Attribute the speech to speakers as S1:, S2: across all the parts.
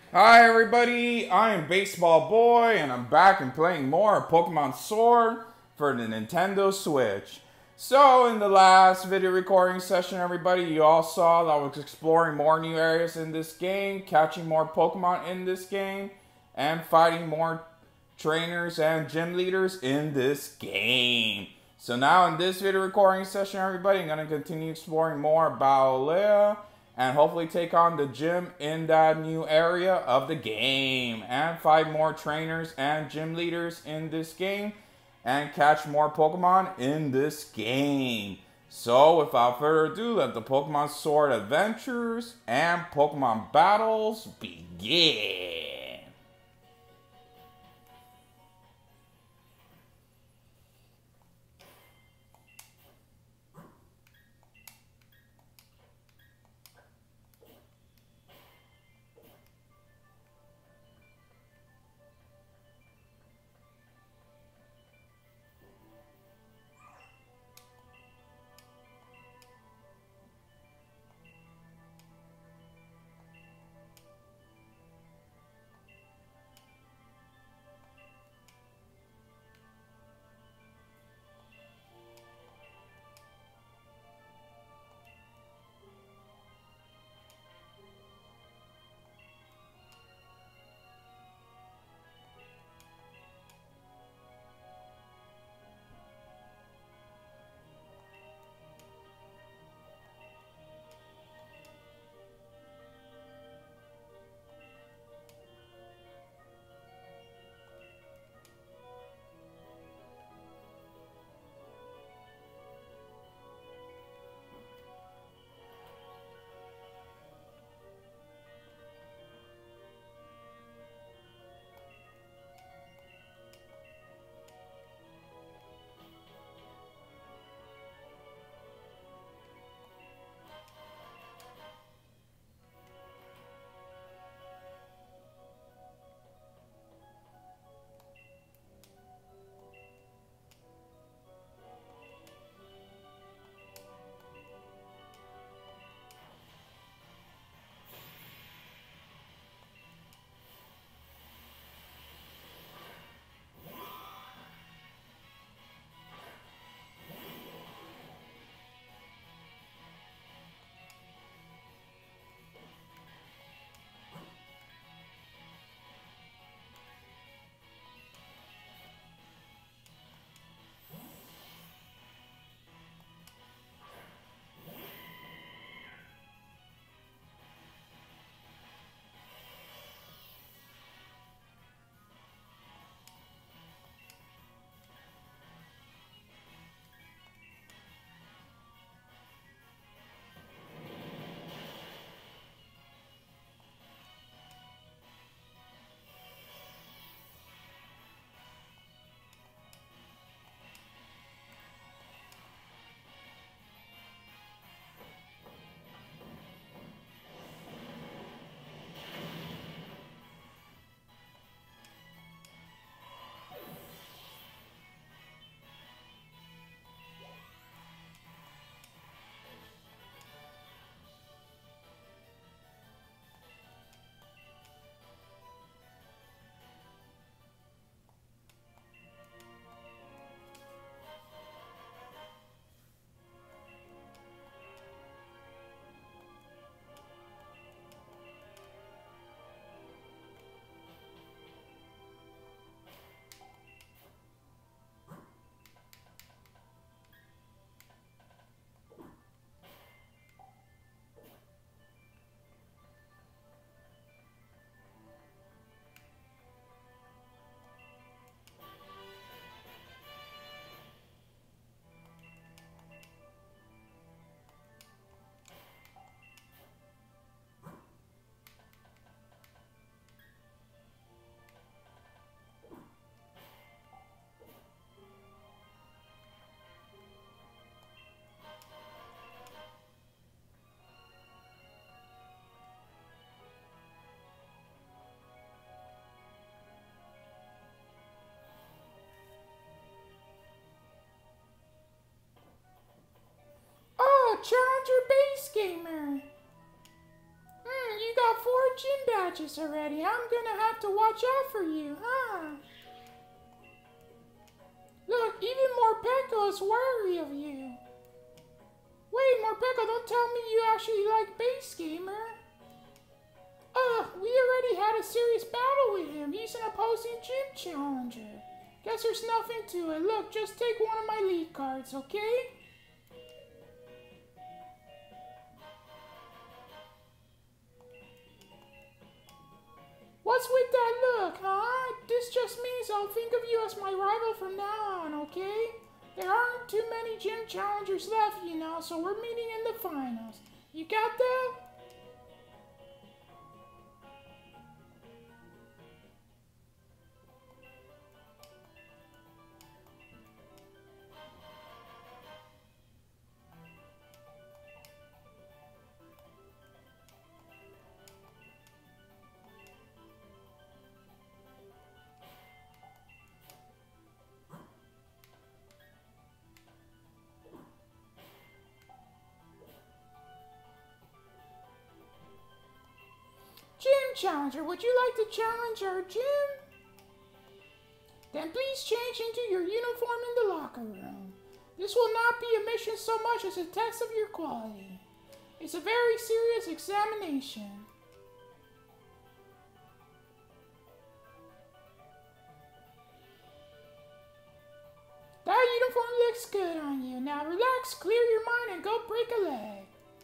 S1: Hi everybody, I am Baseball Boy and I'm back and playing more Pokemon Sword for the Nintendo Switch. So in the last video recording session everybody, you all saw that I was exploring more new areas in this game, catching more Pokemon in this game, and fighting more trainers and gym leaders in this game. So now in this video recording session everybody, I'm going to continue exploring more about Leah and hopefully take on the gym in that new area of the game and fight more trainers and gym leaders in this game and catch more Pokemon in this game. So without further ado, let the Pokemon Sword adventures and Pokemon battles begin. Oh, Challenger Base Gamer. You got 4
S2: gym badges already. I'm gonna have to watch out for you, huh? Look, even Morpeko is wary of you. Wait, Morpeko, don't tell me you actually like Base Gamer. We already had a serious battle with him. He's an opposing gym challenger. Guess there's nothing to it. Look, just take one of my lead cards, okay? What's with that look, huh? This just means I'll think of you as my rival from now on, okay? There aren't too many gym challengers left, you know, so we're meeting in the finals. You got that? Gym challenger, would you like to challenge our gym? Then please change into your uniform in the locker room. This will not be a mission so much as a test of your quality. It's a very serious examination. That uniform looks good on you. Now relax, clear your mind, and go break a leg.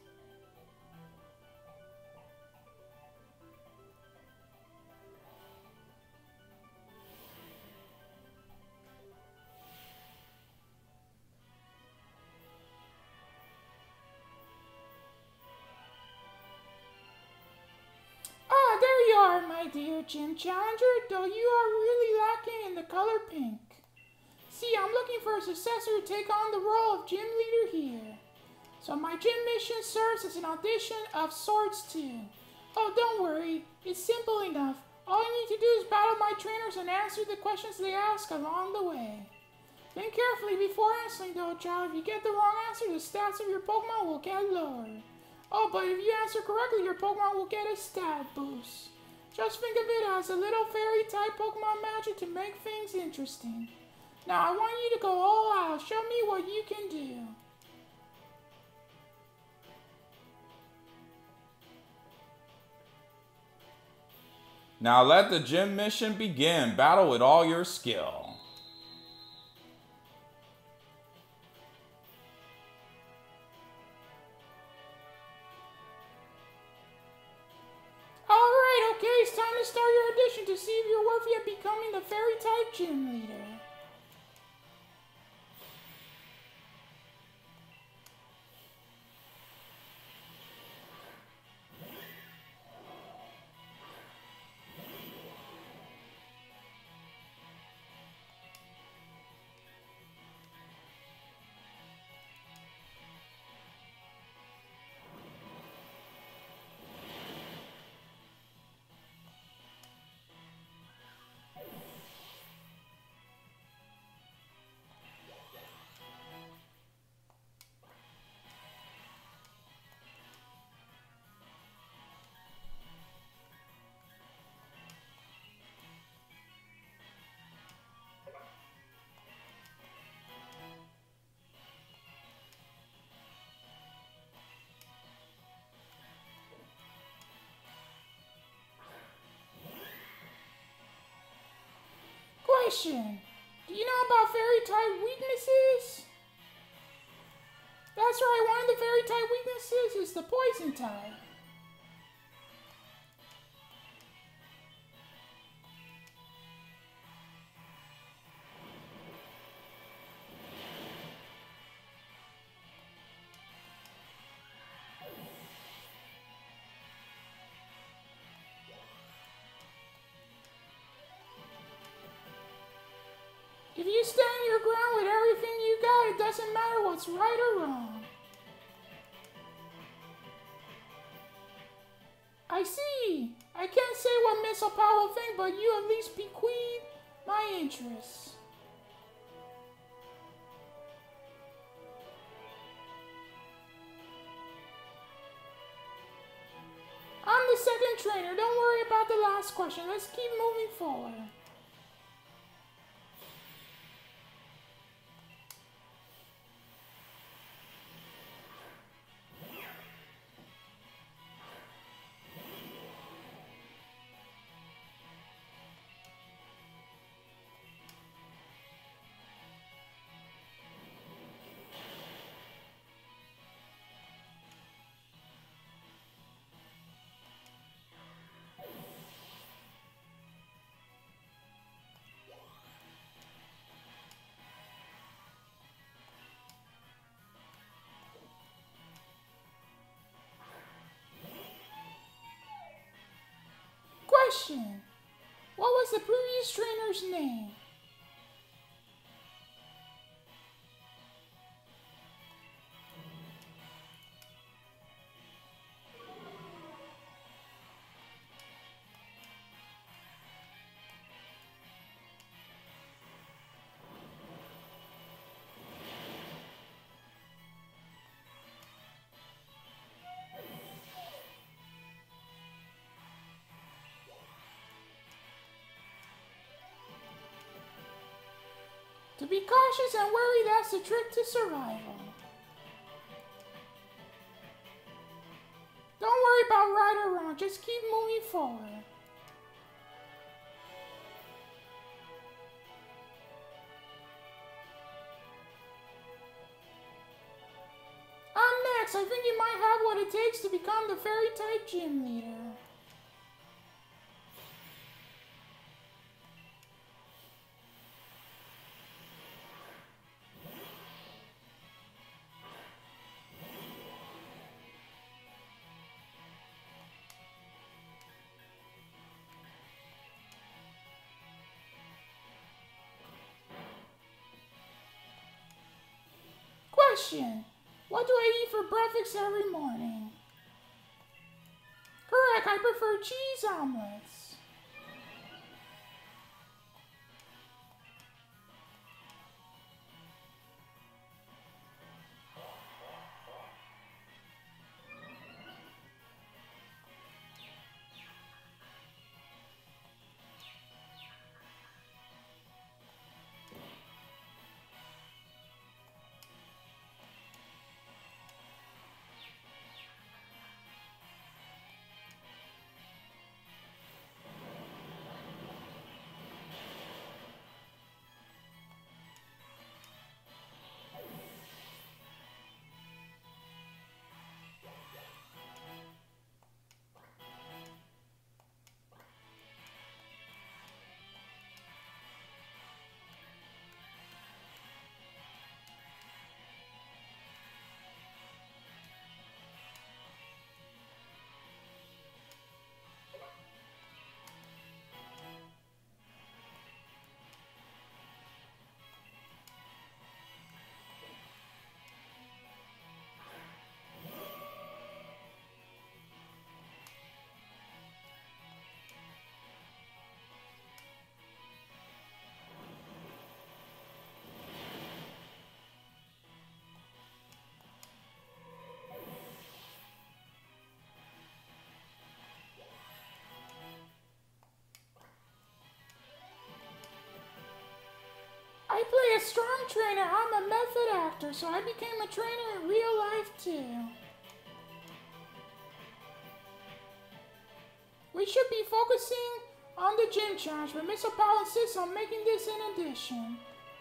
S2: There you are, my dear gym challenger, though you are really lacking in the color pink. See, I'm looking for a successor to take on the role of gym leader here. So my gym mission serves as an audition of sorts too. Oh, don't worry, it's simple enough. All you need to do is battle my trainers and answer the questions they ask along the way. Think carefully before answering though, child. If you get the wrong answer, the stats of your Pokemon will get lowered. Oh, but if you answer correctly, your Pokemon will get a stat boost. Just think of it as a little fairy-type Pokemon magic to make things interesting. Now, I want you to go all out. Show me what you can do.
S1: Now let the gym mission begin. Battle with all your skill.
S2: Alright, okay, it's time to start your audition to see if you're worthy of becoming the fairy-type gym leader. Question. Do you know about fairy-type weaknesses? That's right, one of the fairy-type weaknesses is the poison type. If you stand your ground with everything you got, it doesn't matter what's right or wrong. I see. I can't say what Miss Opal will think, but you at least bequeath my interests. I'm the second trainer. trainer. Don't worry about the last question. Let's keep moving forward. Question. What was the previous trainer's name? To be cautious and wary, that's the trick to survival. Don't worry about right or wrong, just keep moving forward. Next, I think you might have what it takes to become the fairy-type gym leader. Question. What do I eat for breakfast every morning? Correct, I prefer cheese omelets. I play a strong trainer. I'm a method actor, so I became a trainer in real life too. We should be focusing on the gym challenge, but Miss Opal insists on making this an addition.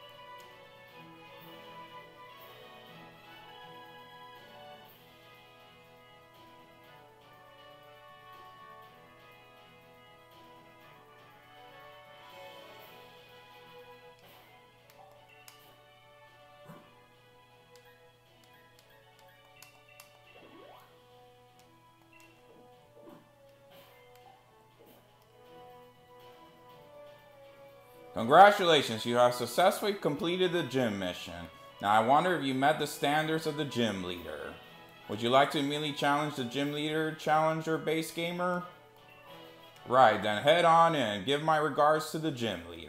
S1: Congratulations, you have successfully completed the gym mission. Now I wonder if you met the standards of the gym leader. Would you like to immediately challenge the gym leader, challenger base gamer? Right, then head on in. Give my regards to the gym leader.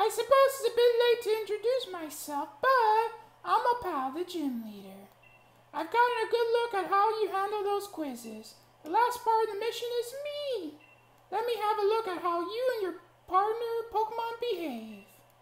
S2: I suppose it's a bit late to introduce myself, but I'm Opal, the gym leader. I've gotten a good look at how you handle those quizzes. The last part of the mission is me. Let me have a look at how you and your partner Pokemon behave.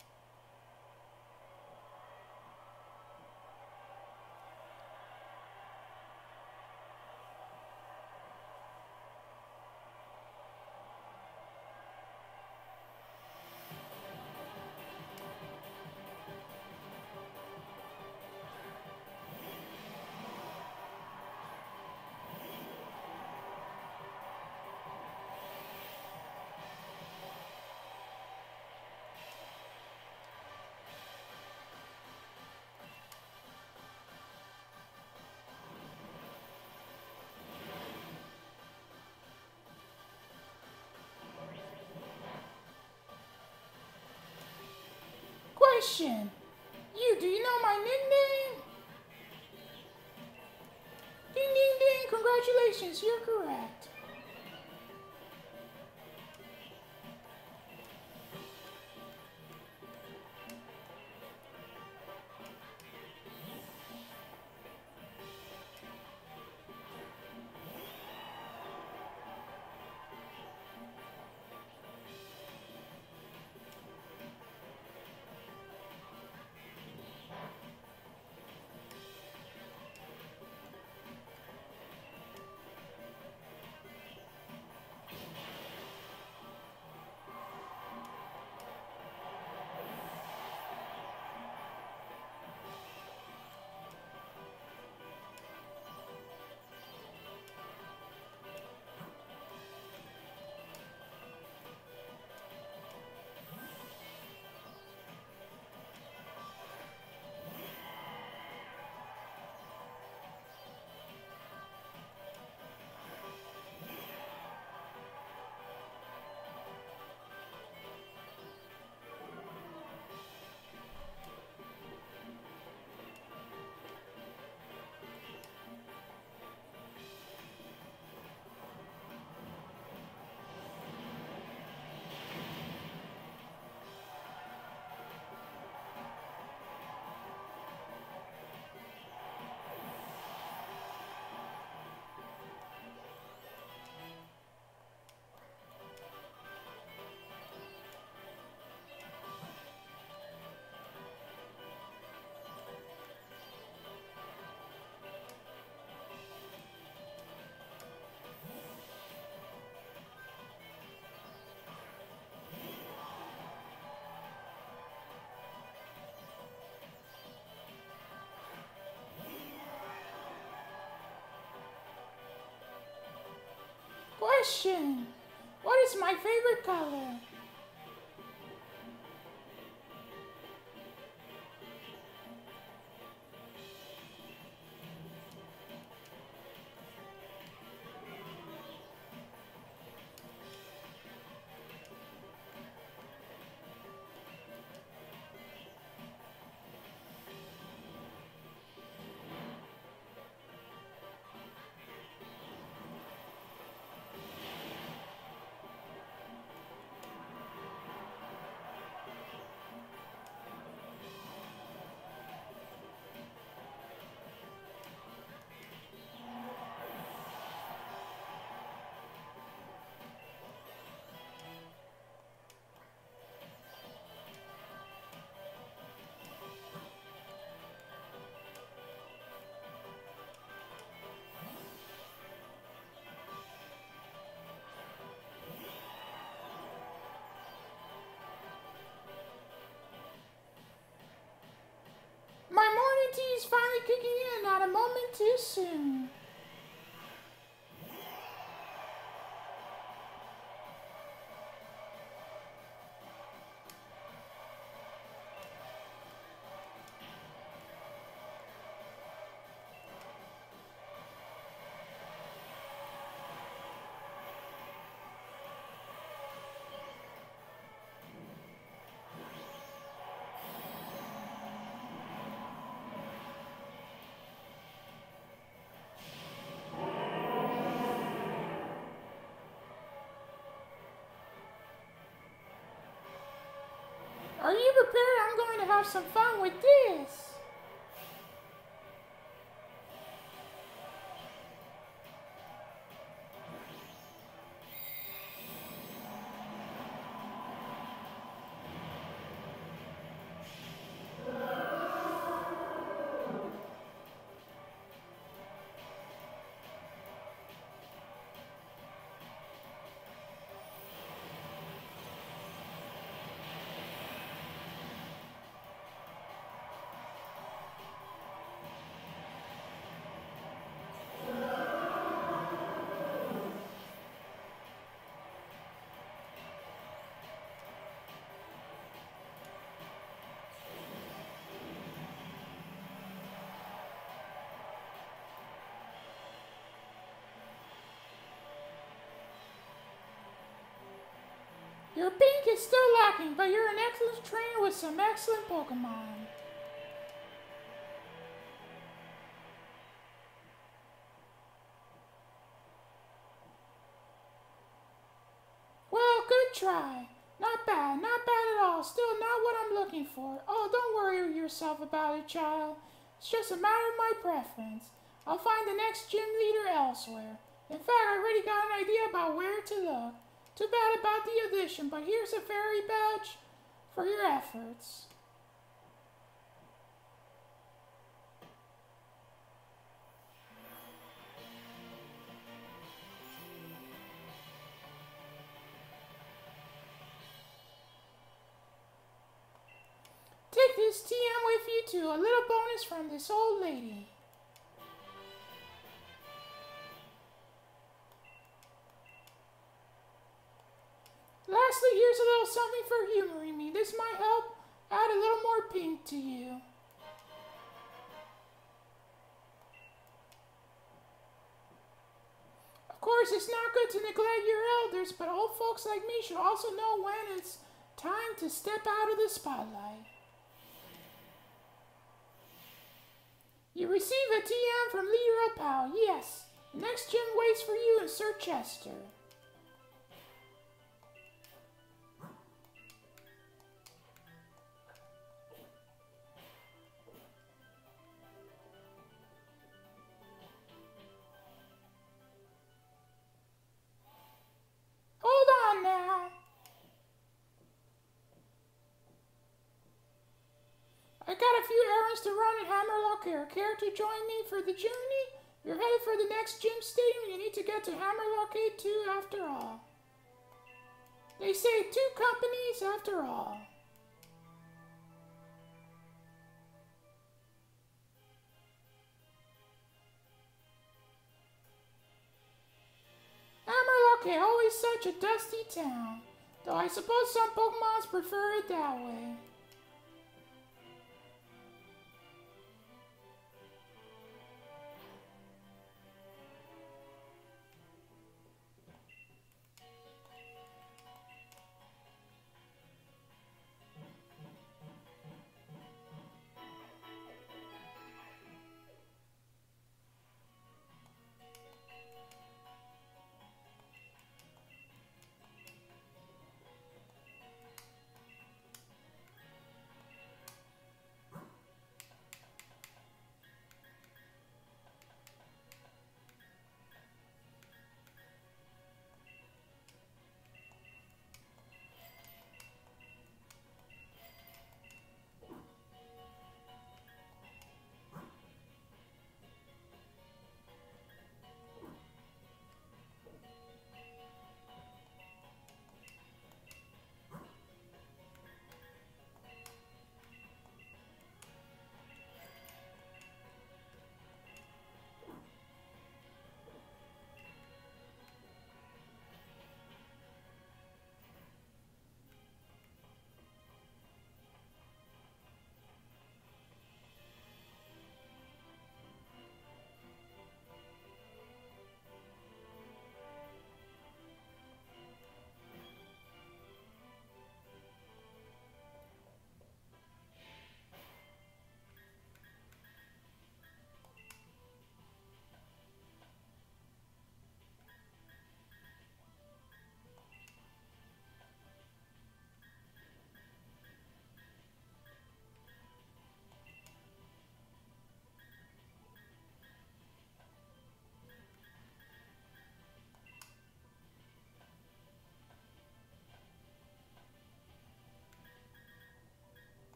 S2: Question. Do you know my nickname? Ding ding ding, congratulations, you're correct. Question. What is my favorite color? My morning tea is finally kicking in, not a moment too soon. Are you prepared? I'm going to have some fun with this. Your pink is still lacking, but you're an excellent trainer with some excellent Pokemon. Well, good try. Not bad at all. Still not what I'm looking for. Oh, don't worry yourself about it, child. It's just a matter of my preference. I'll find the next gym leader elsewhere. In fact, I already got an idea about where to look. Too bad about the audition, but here's a fairy badge for your efforts. Take this TM with you too, a little bonus from this old lady. Lastly, here's a little something for humoring me. This might help add a little more pink to you. Of course, it's not good to neglect your elders, but old folks like me should also know when it's time to step out of the spotlight. You receive a TM from Leader Opal. Yes, the next gym waits for you in Sir Chester. Hold on now. I got a few errands to run at Hammerlock Air. Care to join me for the journey? You're headed for the next gym stadium. You need to get to Hammerlock A too, after all. They say 2 companies after all. Hammerlock A, always such a dusty town. Though I suppose some Pokemons prefer it that way.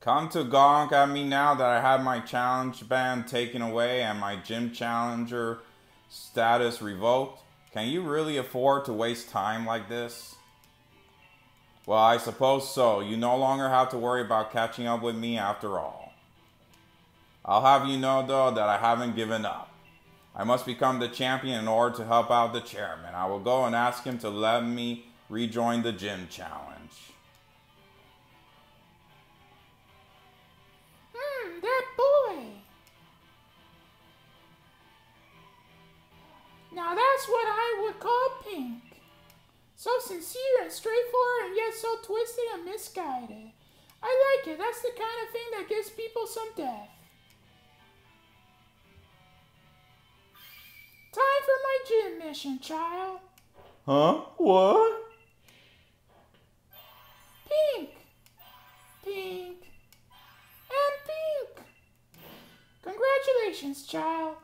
S1: Come to gonk at me now that I have my challenge ban taken away and my gym challenger status revoked? Can you really afford to waste time like this? Well, I suppose so. You no longer have to worry about catching up with me after all. I'll have you know, though, that I haven't given up. I must become the champion in order to help out the chairman. I will go and ask him to let me rejoin the gym challenge.
S2: That boy. Now that's what I would call pink. So sincere and straightforward and yet so twisted and misguided. I like it. That's the kind of thing that gives people some depth. Time for my gym mission, child.
S1: Huh? What?
S2: Pink. Pink. And pink. Congratulations, child.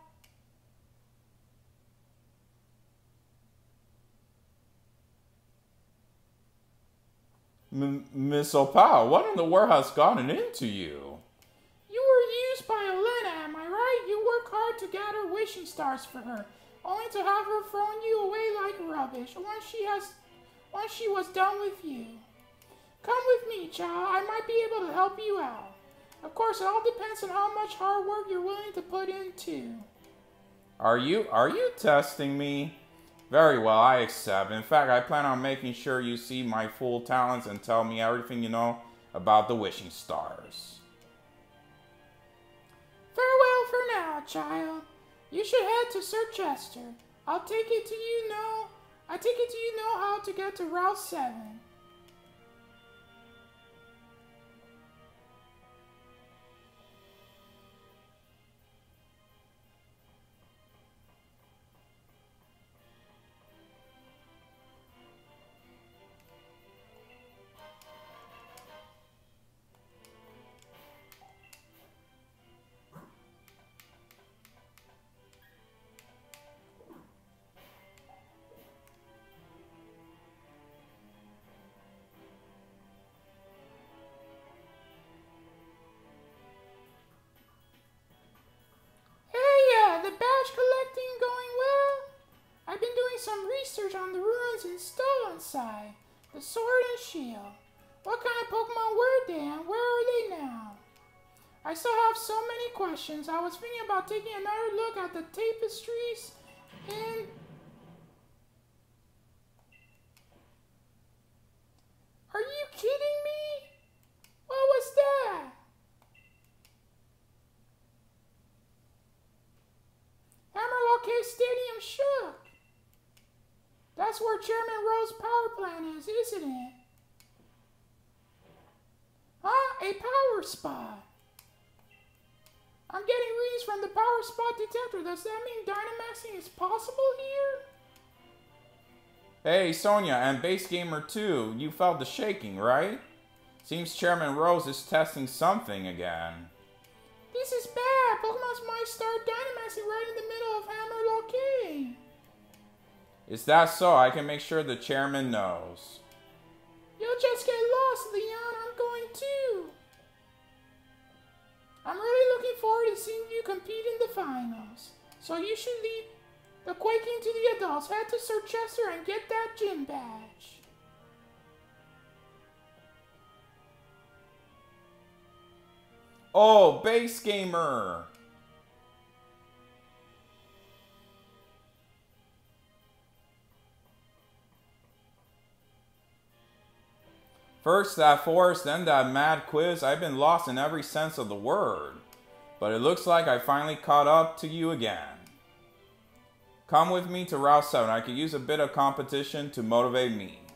S1: Miss Opal, what in the world has gotten into you?
S2: You were used by Elena, am I right? You work hard to gather wishing stars for her, only to have her thrown you away like rubbish once she was done with you. Come with me, child. I might be able to help you out. Of course, it all depends on how much hard work you're willing to put in, too.
S1: Are you testing me? Very well, I accept. In fact, I plan on making sure you see my full talents and tell me everything you know about the wishing stars.
S2: Farewell for now, child. You should head to Sir Chester. I take it you know how to get to Route 7. Some research on the ruins in Stolenside, the sword and shield. What kind of Pokemon were they and where are they now? I still have so many questions. I was thinking about taking another look at the tapestries in... Are you kidding me? What was that? Hammerlock Cave Stadium shook. That's where Chairman Rowe's power plant is, isn't it? Huh? A power spot. I'm getting readings from the power spot detector. Does that mean Dynamaxing is possible here?
S1: Hey, Sonia, and Base Gamer 2, you felt the shaking, right? Seems Chairman Rose is testing something again.
S2: This is bad. Pokemon's might start Dynamaxing right in the middle of Hammerlock Cave.
S1: Is that so? I can make sure the chairman knows.
S2: You'll just get lost, Leon. I'm going too. I'm really looking forward to seeing you compete in the finals. So you should leave the quaking to the adults. Head to Sir Chester and get that gym badge.
S1: Oh, Base Gamer! First that forest, then that mad quiz. I've been lost in every sense of the word. But it looks like I finally caught up to you again. Come with me to Route 7. I could use a bit of competition to motivate me.